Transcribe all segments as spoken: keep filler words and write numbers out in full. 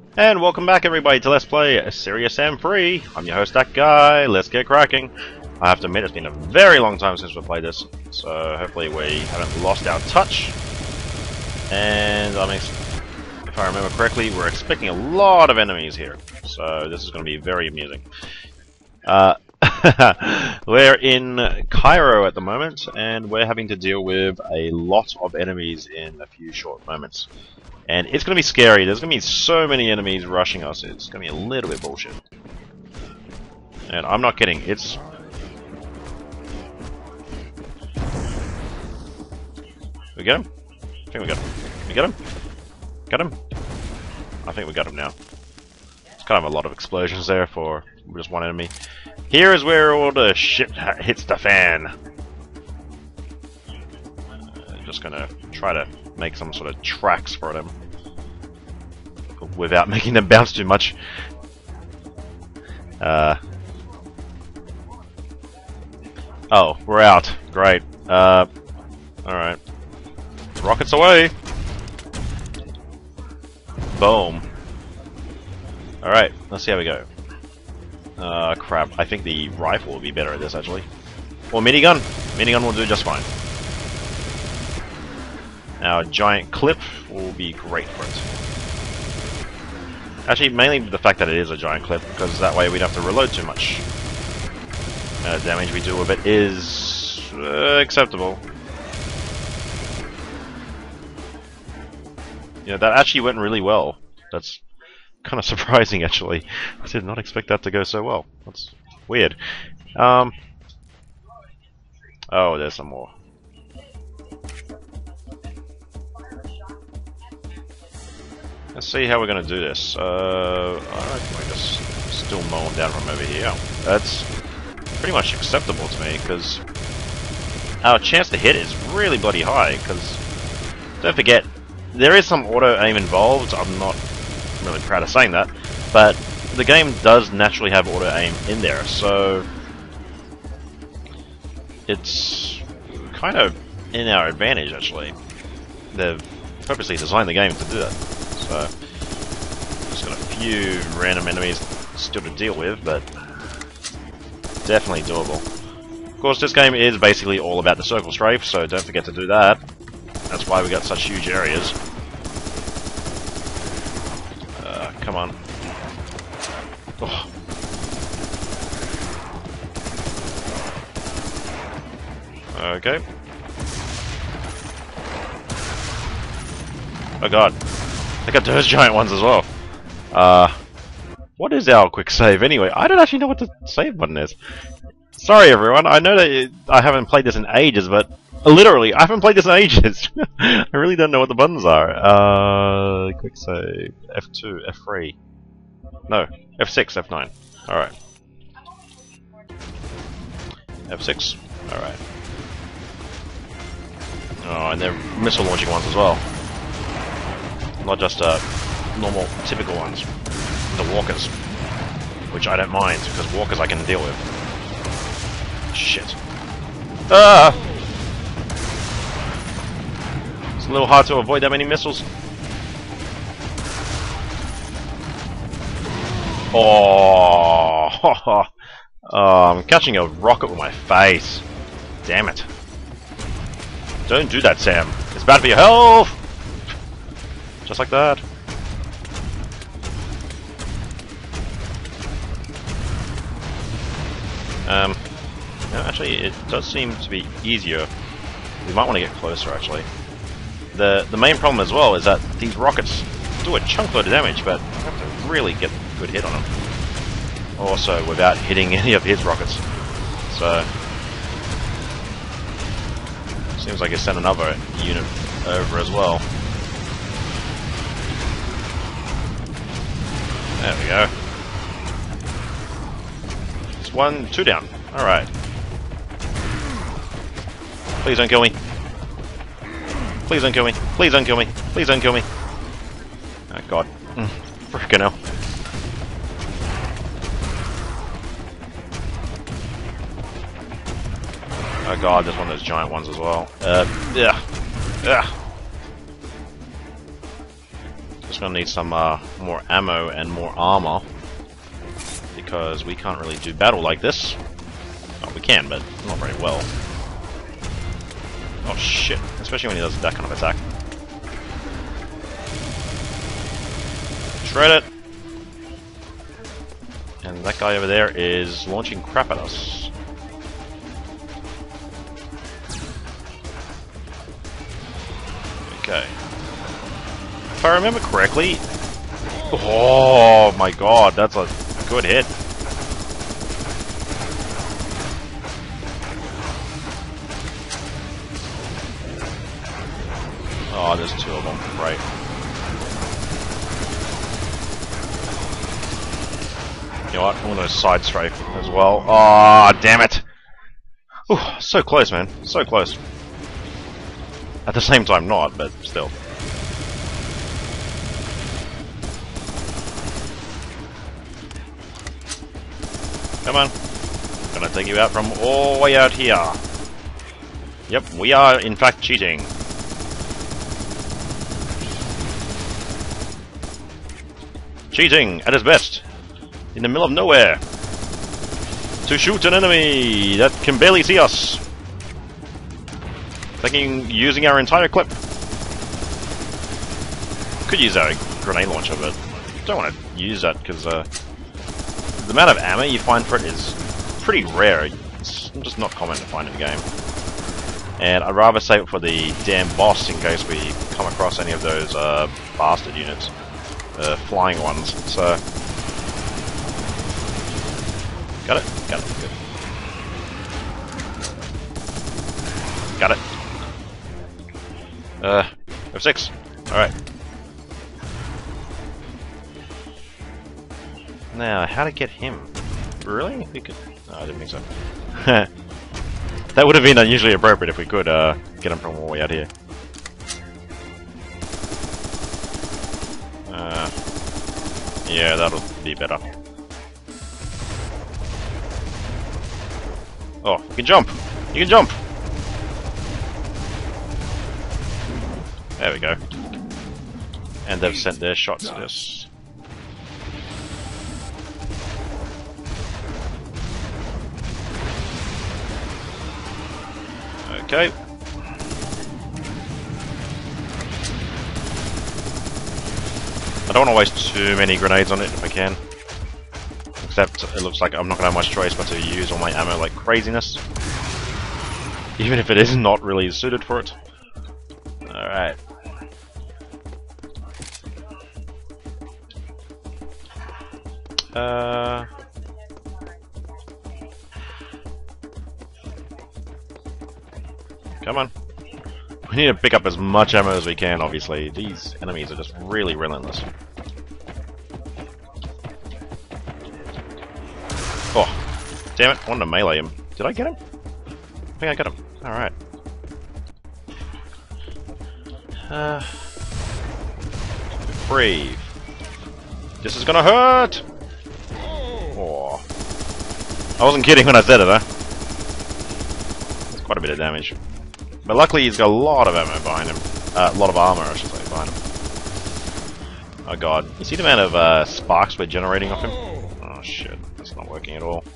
And welcome back everybody to Let's Play Serious Sam Free. I'm your host, That Guy. Let's get cracking. I have to admit, it's been a very long time since we played this, so hopefully we haven't lost our touch. And I mean, if I remember correctly, we're expecting a lot of enemies here, so this is going to be very amusing. Uh, we're in Cairo at the moment, and we're having to deal with a lot of enemies in a few short moments. And it's going to be scary. There's going to be so many enemies rushing us. It's going to be a little bit bullshit. And I'm not kidding. It's... We get him? I think we got him. We got him? Got him? I think we got him now. It's kind of a lot of explosions there for just one enemy. Here is where all the shit hits the fan. Uh, just going to try to make some sort of tracks for them without making them bounce too much. Uh, oh, we're out. Great. Uh, Alright. Rockets away! Boom. Alright, let's see how we go. Uh, crap. I think the rifle will be better at this, actually. Or minigun. Minigun will do just fine. Our giant clip will be great for it. Actually, mainly the fact that it is a giant clip, because that way we don't have to reload too much. Uh, damage we do with it is uh, acceptable. Yeah, that actually went really well. That's kind of surprising, actually. I did not expect that to go so well. That's weird. Um. Oh, there's some more. Let's see how we're going to do this. Uh, I reckon we just still mow them down from over here. That's pretty much acceptable to me, because our chance to hit is really bloody high, because don't forget, there is some auto-aim involved. I'm not really proud of saying that, but the game does naturally have auto-aim in there, so it's kind of in our advantage, actually. They've purposely designed the game to do that. So, just got a few random enemies still to deal with, but definitely doable. Of course, this game is basically all about the circle strafe, so don't forget to do that. That's why we got such huge areas. Uh, come on. Oh. Okay. Oh god. I got those giant ones as well. Uh, what is our quick save anyway? I don't actually know what the save button is. Sorry everyone, I know that it, I haven't played this in ages, but literally, I haven't played this in ages. I really don't know what the buttons are. Uh, quick save, F two, F three. No, F six, F nine. Alright. F six, alright. Oh, and they're missile launching ones as well. Not just uh, normal, typical ones. The walkers. Which I don't mind, because walkers I can deal with. Shit. Ah! It's a little hard to avoid that many missiles. Oh! Oh, I'm catching a rocket with my face. Damn it. Don't do that, Sam. It's bad for your health! Just like that. Um, no, actually, it does seem to be easier. We might want to get closer, actually. The the main problem as well is that these rockets do a chunk load of damage, but I have to really get a good hit on them. Also, without hitting any of his rockets. So, seems like he sent another unit over as well. There we go. It's one, two down. Alright. Please don't kill me. Please don't kill me. Please don't kill me. Please don't kill me. Oh god. Mm, frickin' hell. Oh god, there's one of those giant ones as well. Uh, yeah. Yeah. just gonna need some uh, more ammo and more armor, because we can't really do battle like this. Oh, we can, but not very well. Oh shit, especially when he does that kind of attack. Shred it! And that guy over there is launching crap at us. Okay. If I remember correctly... Oh my god, that's a good hit. Oh, there's two of them, right. You know what, I'm gonna side strafe as well. Oh, damn it! Ooh, so close, man. So close. At the same time not, but still. Come on. Gonna take you out from all the way out here. Yep, we are in fact cheating. Cheating at its best. In the middle of nowhere. To shoot an enemy that can barely see us. Taking, using our entire clip. Could use our grenade launcher, but don't want to use that because uh, the amount of ammo you find for it is pretty rare. It's just not common to find in the game. And I'd rather save it for the damn boss in case we come across any of those uh, bastard units. Uh, flying ones, so... Got it? Got it, good. Got it. Uh, F six. Alright. Now, how to get him? Really? We could... No, I didn't think so. That would have been unusually appropriate if we could uh, get him from all the way out here. Uh, yeah, that'll be better. Oh, you can jump! You can jump! There we go. And they've sent their shots at us. Okay. I don't want to waste too many grenades on it if I can. Except it looks like I'm not going to have much choice but to use all my ammo like craziness. Even if it is not really suited for it. Alright. Uh... Come on. We need to pick up as much ammo as we can, obviously. These enemies are just really relentless. Oh, damn it, I wanted to melee him. Did I get him? I think I got him. Alright. Uh, breathe. This is gonna hurt! Oh. I wasn't kidding when I said it, huh? That's quite a bit of damage. But luckily he's got a lot of ammo behind him. Uh, a lot of armor, I should say, behind him. Oh god. You see the amount of uh, sparks we're generating off him? Oh shit, that's not working at all.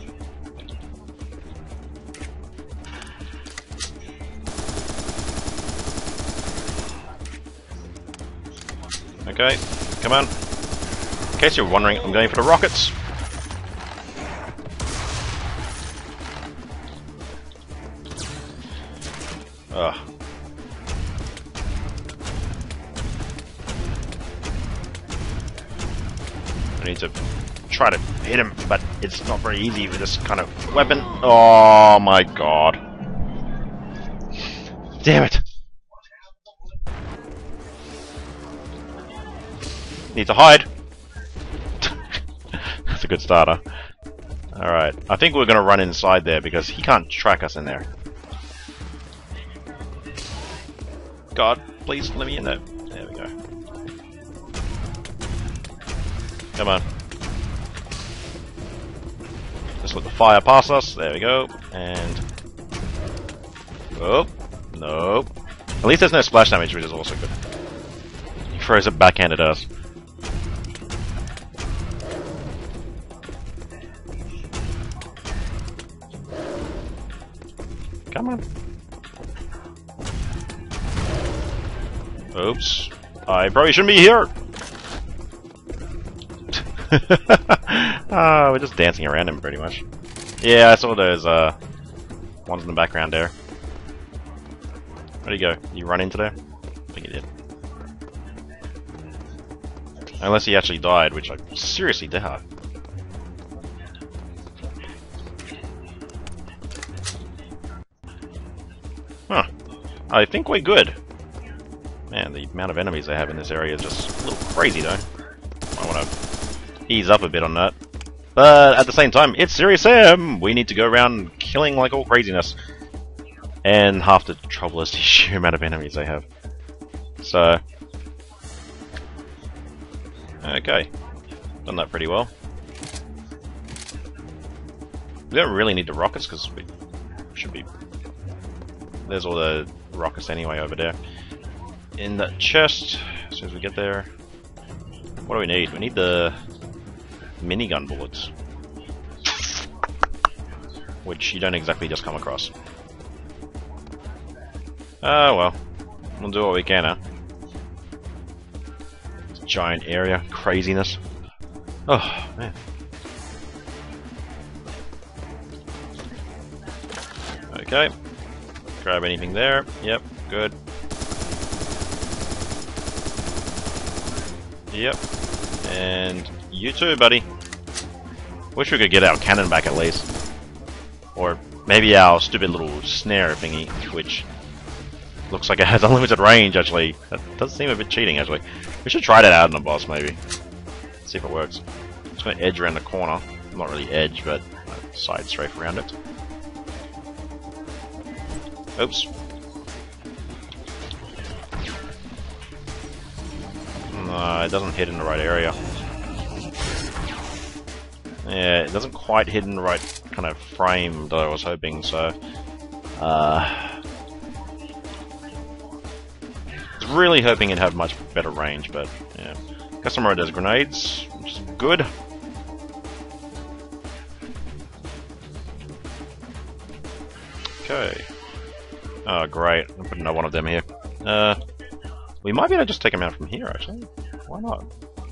Okay, come on. In case you're wondering, I'm going for the rockets. Ugh. I need to try to hit him, but it's not very easy with this kind of weapon. Oh my god. Damn it. Need to hide. That's a good starter. Alright, I think we're gonna run inside there because he can't track us in there. God, please let me in there. There we go. Come on. Just let the fire pass us. There we go. And... Oh. Nope. At least there's no splash damage, which is also good. throws it backhand at us. Come on. Oops. I probably shouldn't be here! Ah, we're just dancing around him pretty much. Yeah, I saw those uh, ones in the background there. Where'd he go? You run into there? I think he did. Unless he actually died, which I seriously doubt. Huh. I think we're good. Man, the amount of enemies they have in this area is just a little crazy though. I want to ease up a bit on that. But at the same time, it's Serious Sam! We need to go around killing like all craziness. And half the trouble is the sheer amount of enemies they have. So... okay. Done that pretty well. We don't really need the rockets because we should be... there's all the rockets anyway over there. In that chest, as soon as we get there... what do we need? We need the minigun bullets. Which you don't exactly just come across. Oh well. We'll do what we can, huh? It's a giant area. Craziness. Oh, man. Okay. Grab anything there. Yep, good. Yep. And you too, buddy. Wish we could get our cannon back at least. Or maybe our stupid little snare thingy, which looks like it has unlimited range, actually. That does seem a bit cheating, actually. We should try that out in a boss, maybe. See if it works. Just gonna edge around the corner. Not really edge, but side strafe around it. Oops. No, it doesn't hit in the right area. Yeah, it doesn't quite hit in the right kind of frame that I was hoping, so... Uh... I was really hoping it'd have much better range, but yeah. Customer does grenades, which is good. Okay. Oh, great. I'll put another one of them here. Uh... We might be able to just take him out from here, actually. Why not?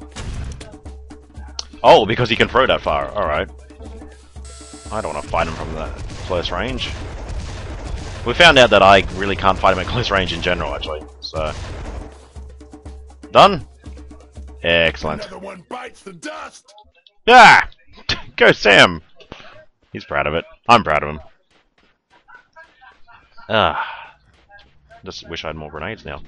Oh, because he can throw that far. Alright. I don't want to fight him from that close range. We found out that I really can't fight him at close range in general, actually. So... done? Excellent. Another one bites the dust. Ah! Go Sam! He's proud of it. I'm proud of him. Ah. Just wish I had more grenades now.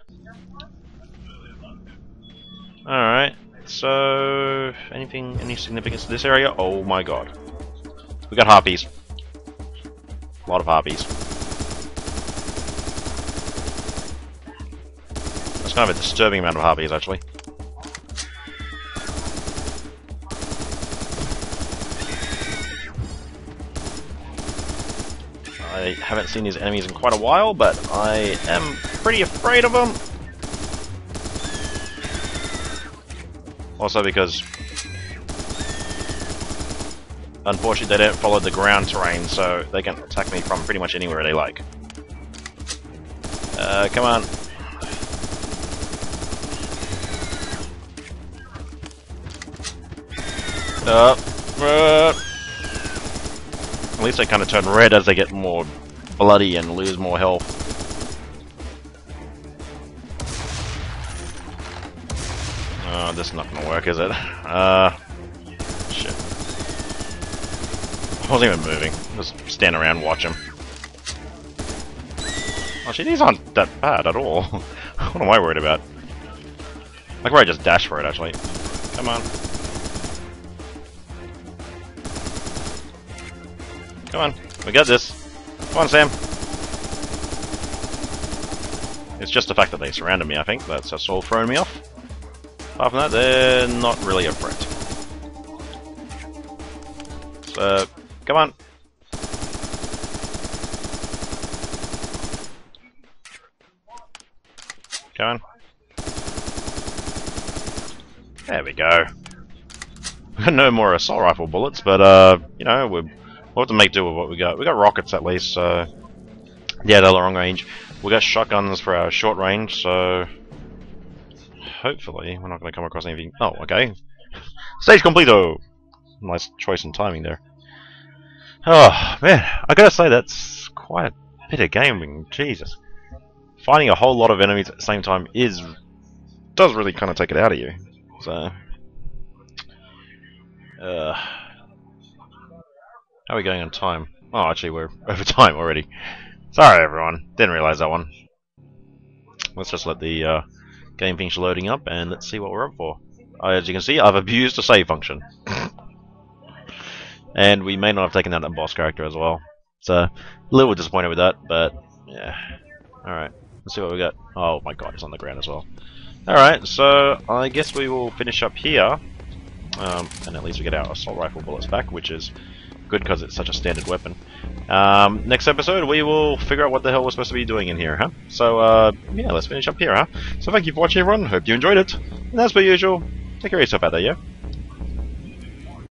Alright, so... anything, any significance to this area? Oh my god. We got harpies. A lot of harpies. That's kind of a disturbing amount of harpies, actually. I haven't seen these enemies in quite a while, but I am pretty afraid of them. Also because, unfortunately, they don't follow the ground terrain, so they can attack me from pretty much anywhere they like. Uh, come on. Uh, uh. At least they kind of turn red as they get more bloody and lose more health. Oh, this is not gonna work, is it? Uh, shit. I wasn't even moving. Just stand around, watch him. Oh shit, these aren't that bad at all. What am I worried about? I could probably just dash for it, actually. Come on. Come on, we got this. Come on, Sam. It's just the fact that they surrounded me, I think. That's just all throwing me off. Apart from that, they're not really a threat. So, come on. Come on. There we go. We got no more assault rifle bullets, but uh, you know, we'll, we'll have to make do with what we got. We got rockets at least, so yeah, they're long range. We got shotguns for our short range, so hopefully we're not going to come across anything. Oh, okay. Stage completo. Nice choice in timing there. Oh man, I gotta say that's quite a bit of gaming. Jesus, finding a whole lot of enemies at the same time is does really kind of take it out of you. So. Uh, how are we going on time? Oh, actually, we're over time already. Sorry, everyone. Didn't realize that one. Let's just let the uh, game finish loading up, and let's see what we're up for. Uh, as you can see, I've abused the save function. And we may not have taken out that boss character as well. So, a little disappointed with that, but, yeah. Alright, let's see what we got. Oh my god, it's on the ground as well. Alright, so I guess we will finish up here. Um, and at least we get our assault rifle bullets back, which is good because it's such a standard weapon. Um, next episode, we will figure out what the hell we're supposed to be doing in here, huh? So, uh, yeah, let's finish up here, huh? So thank you for watching, everyone. Hope you enjoyed it. And as per usual, take care of yourself out there, yeah?